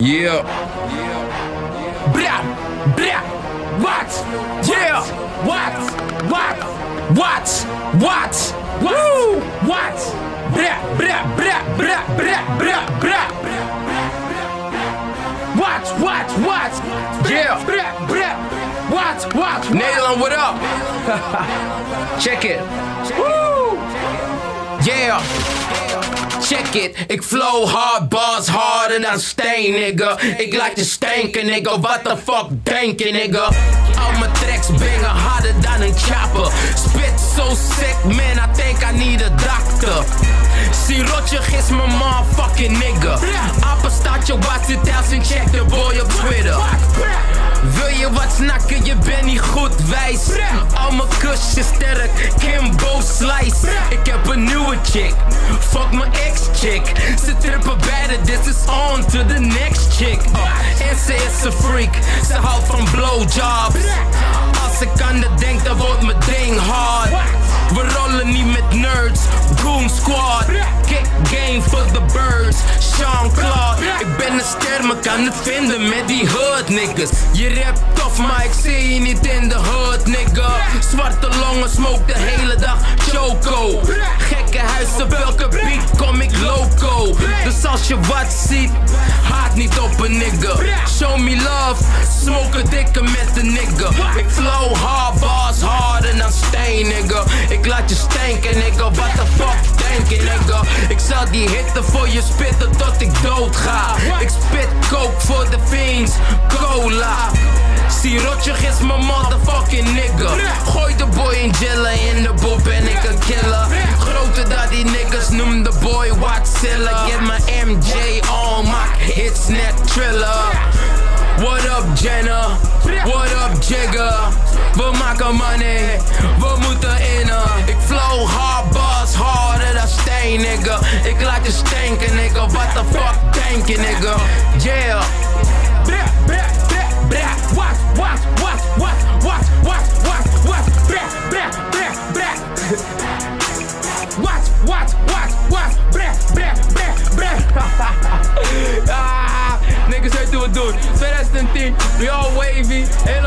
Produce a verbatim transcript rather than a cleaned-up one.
Yeah. Bra, bra, what? Yeah. What? What? What? What? Woo! What? Bra, bra, bra, bra, bra, bra, bra. What? What? What? Yeah. Bra, bra. What? What? Nederland, what up? Check it. Woo! Yeah. Check it, ik flow hard, bars harder dan steen, nigga. Ik laat je stanken, nigga. What the fuck denk je, nigga? Al mijn tracks bingen harder dan een chopper. Spit so sick, man, I think I need a doctor. Sirotje is mijn motherfucking nigga. Appa staat je wat zit thuis en check de boy op Twitter. Wil je wat snakken, je bent niet goed wijs. Al mijn kusjes sterk, Kimbo Slice. Ik heb een nieuwe chick, fuck mijn ex-chick. Ze trippen beide, this is on to the next chick. uh, En ze is een freak, ze houdt van blowjobs. Als ik aan dat denk, dan wordt mijn ding hard. We rollen niet met nerds, Goon Squad. Kick game for the birds, Jean-Claude. Ik ben een ster, maar kan het vinden met die hood niggas. Je rapt tof, maar ik zie je niet in de hood, nigga. Zwarte longen, smoke de hele dag choco. Gekke huizen, welke beat kom ik loco. Dus als je wat ziet, haat niet op een nigga. Show me love, smoke een dikke met de nigga. Ik flow hard, bars harder dan steen, nigga. Ik laat je stanken, nigga. What the fuck denk je, nigga? Ik zal die hitte voor je spitten tot ik dood ga. Ik spit coke voor de fiends, cola. Sirotje is mijn motherfucking nigga. Gooi de boy in jillen, in de boel ben ik een killer. Groter dan die niggas, noem de boy Watzilla. Get my M J on, maak hits net thriller. What up Jenna, what up Jigga. We maken money, we moeten innen. Ik flow hard, bars harder dan steen, nigga. Ik laat je stanken, nigga. What the fuck denk je, nigga? Yeah. Bra, bra, bra, bra. What, what, what, what, what, what, what, what? Bra, bra, bra, bra. What, what, what, what? Bra, bra, bra, bra. Ah, niggas weten hoe we het doen. twintig tien, we all wavy.